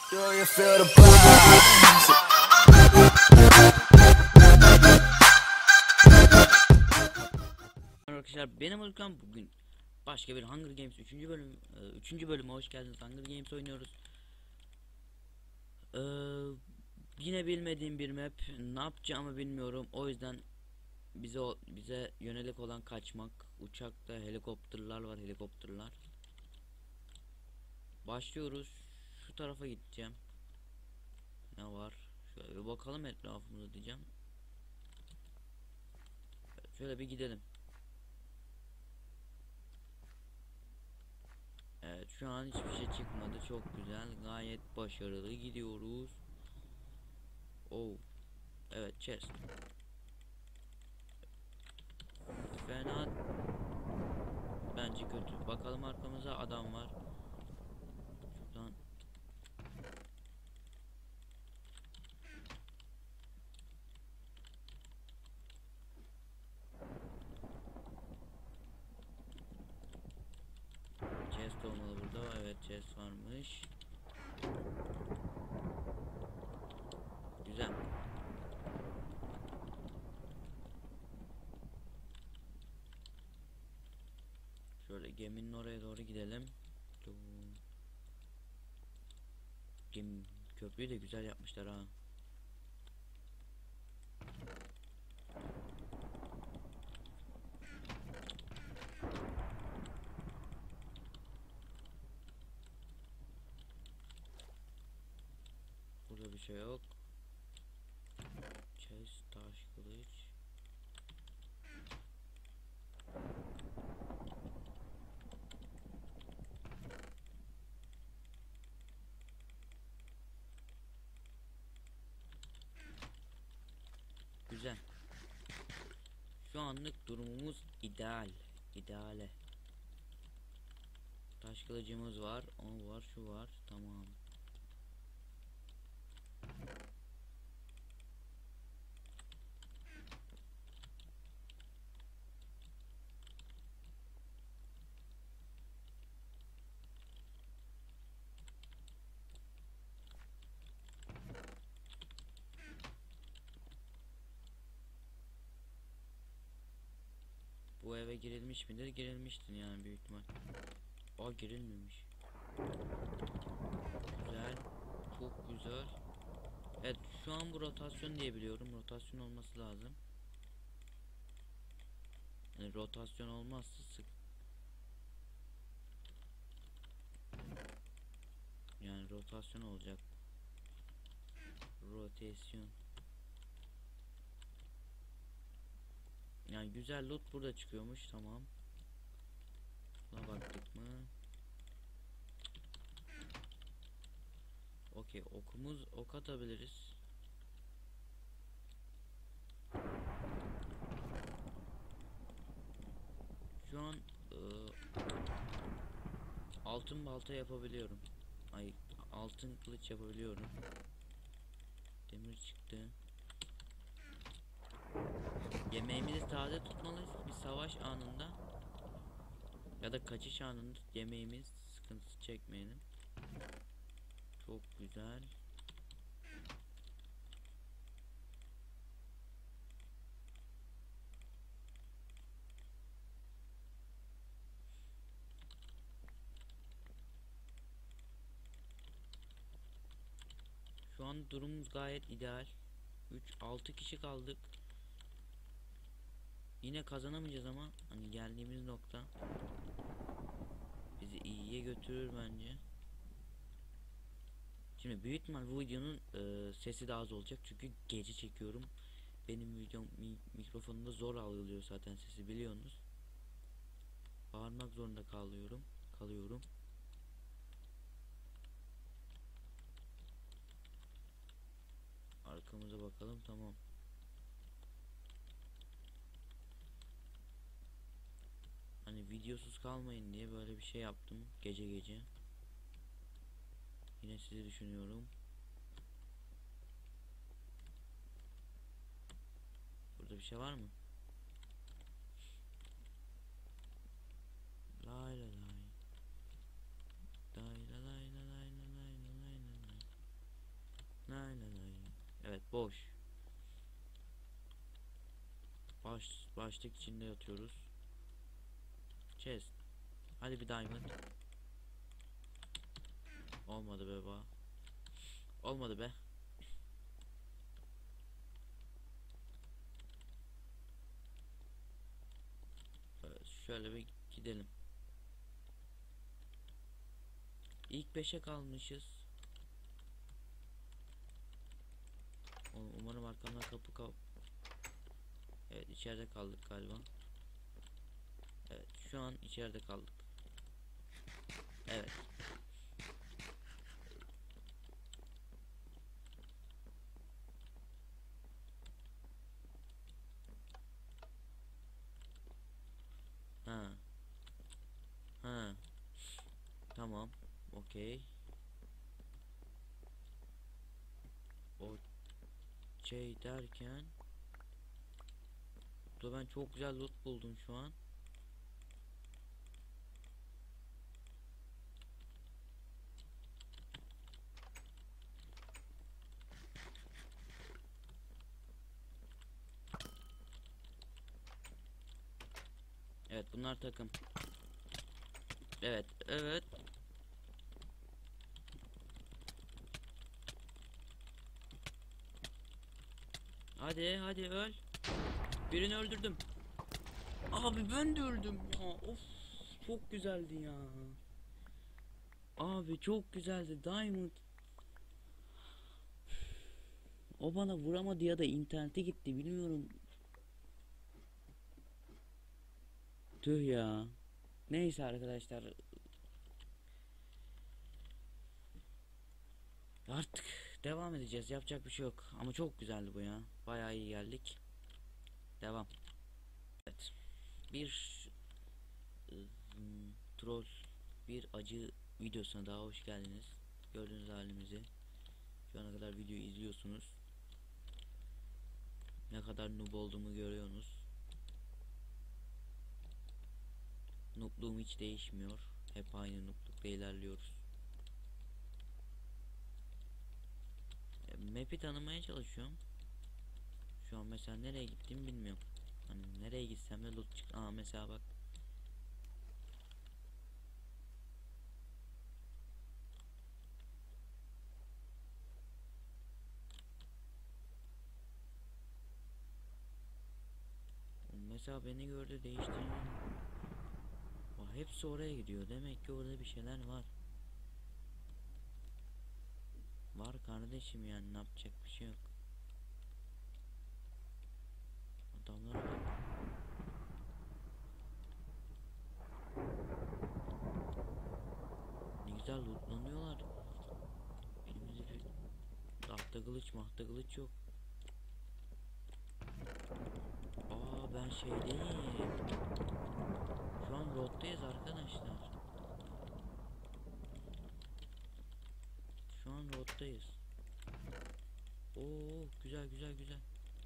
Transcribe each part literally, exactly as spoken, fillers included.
Do you feel the vibes? Arkadaşlar benim Ulkan, bugün başka bir Hunger Games üçüncü bölüm üçüncü bölüme hoş geldiniz. Hunger Games oynuyoruz. Ee, yine bilmediğim bir map, ne yapacağımı bilmiyorum. O yüzden bize bize yönelik olan kaçmak. Uçakta helikopterler var, helikopterler. Başlıyoruz. Şu tarafa gideceğim. Ne var? Şöyle bir bakalım etrafımıza diyeceğim. Şöyle bir gidelim. Evet, şu an hiçbir şey çıkmadı. Çok güzel, gayet başarılı gidiyoruz. Oh, evet, chest. Fena, bence kötü. Bakalım, arkamıza adam var. Şuradan. Chest olmalı burada. Evet, chest varmış. Güzel. Şöyle geminin oraya doğru gidelim. Gemi, köprüyü de güzel yapmışlar ha. Burada bir şey yok. Chest, taş, kılıç. Güzel. Şu anlık durumumuz ideal. İdeale. Taş kılıcımız var. O var, şu var. Tamam. Bu eve girilmiş midir? Girilmiştir yani, büyük ihtimal. Aa, girilmemiş. Güzel. Çok güzel. Evet, şu an bu rotasyon diye biliyorum. Rotasyon olması lazım. Yani rotasyon olmazsa sık. Yani rotasyon olacak. Rotasyon. Yani güzel loot burada çıkıyormuş, tamam. Buna baktık mı? Okey, okumuz, ok atabiliriz. Şu an e, altın balta yapabiliyorum. Ay, altın kılıç yapabiliyorum. Demir çıktı. Yemeğimizi taze tutmalıyız bir savaş anında ya da kaçış anında yemeğimiz sıkıntısı çekmeyelim. Çok güzel. Şu an durumumuz gayet ideal. üç altı kişi kaldık. Yine kazanamayacağız ama hani geldiğimiz nokta bizi iyiye götürür bence. Şimdi büyük ihtimal bu videonun e, sesi daha az olacak çünkü gece çekiyorum. Benim videom mi mikrofonunda zor algılıyor zaten sesi, biliyorsunuz. Bağırmak zorunda kalıyorum. Kalıyorum. Arkamıza bakalım, tamam. Hani videosuz kalmayın diye böyle bir şey yaptım gece gece. Yine sizi düşünüyorum. Burada bir şey var mı? Lay lay lay. Lay lay lay lay lay lay lay lay. boş. Baş, başlık içinde yatıyoruz. Chest. Hadi bir diamond. Olmadı be ba. Olmadı be. Evet, şöyle bir gidelim. İlk beşe kalmışız. Umarım arkamdan kapı kap. Evet, içeride kaldık galiba. Evet, şu an içeride kaldık. Evet. Ha. Ha. Tamam. Okey. O şey derken, da ben çok güzel loot buldum şu an. Evet, bunlar takım. Evet, evet. Hadi, hadi öl. Birini öldürdüm. Abi ben de öldüm ya. Of, çok güzeldi ya. Abi çok güzeldi. Diamond. O bana vuramadı ya da internete gitti, bilmiyorum. Tüh ya. Neyse arkadaşlar. Artık devam edeceğiz. Yapacak bir şey yok. Ama çok güzeldi bu ya. Bayağı iyi geldik. Devam. Evet. Bir ıı, troll, bir acı videosuna daha hoş geldiniz. Gördüğünüz halimizi. Şu ana kadar videoyu izliyorsunuz. Ne kadar noob olduğumu görüyorsunuz. Noobluğum hiç değişmiyor. Hep aynı nooblukta ilerliyoruz. E, map'i tanımaya çalışıyorum. Şu an mesela nereye gittiğimi bilmiyorum. Hani nereye gitsem de loot çık. Aa, mesela bak. Mesela beni gördü, değiştirdim. Aa, hepsi oraya gidiyor. Demek ki orada bir şeyler var. Var kardeşim, yani ne yapacak bir şey yok. Adamlar bak. Ne güzel lootlanıyorlar. Elimizde bir tahta kılıç mahta kılıç yok. Aa, ben şeydeyim. Şu an road'dayız arkadaşlar. Şu an road'dayız. Oo, güzel güzel güzel.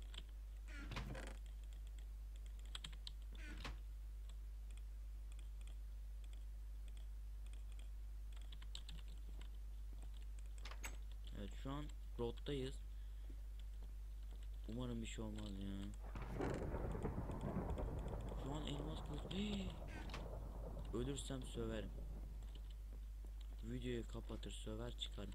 Evet, şu an road'dayız. Umarım bir şey olmaz ya. Şu an elmas kılıç. Hii. Ölürsem söverim. Videoyu kapatır söver çıkarım.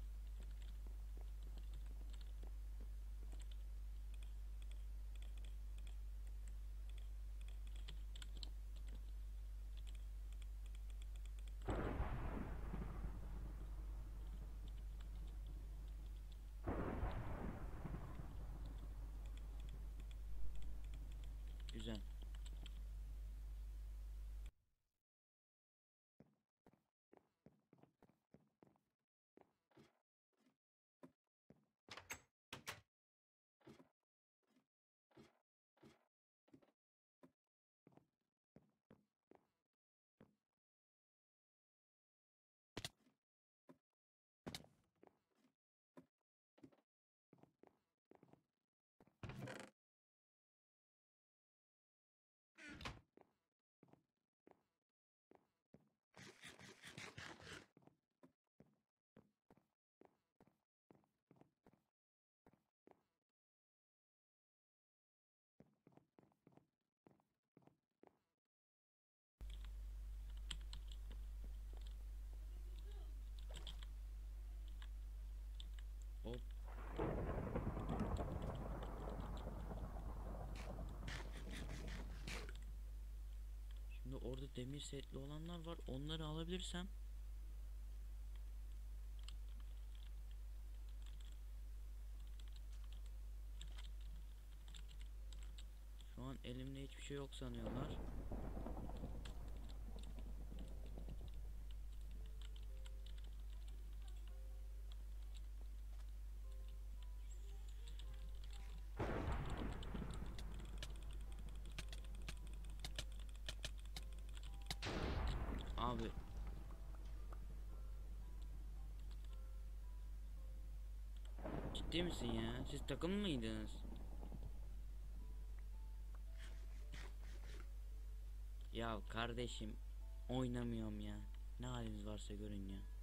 Güzel. demir setli olanlar var. Onları alabilirsem şu an elimde hiçbir şey yok sanıyorlar. Abi ciddi misin ya? Siz takım mıydınız? Ya kardeşim oynamıyorum ya. Ne haliniz varsa görün ya.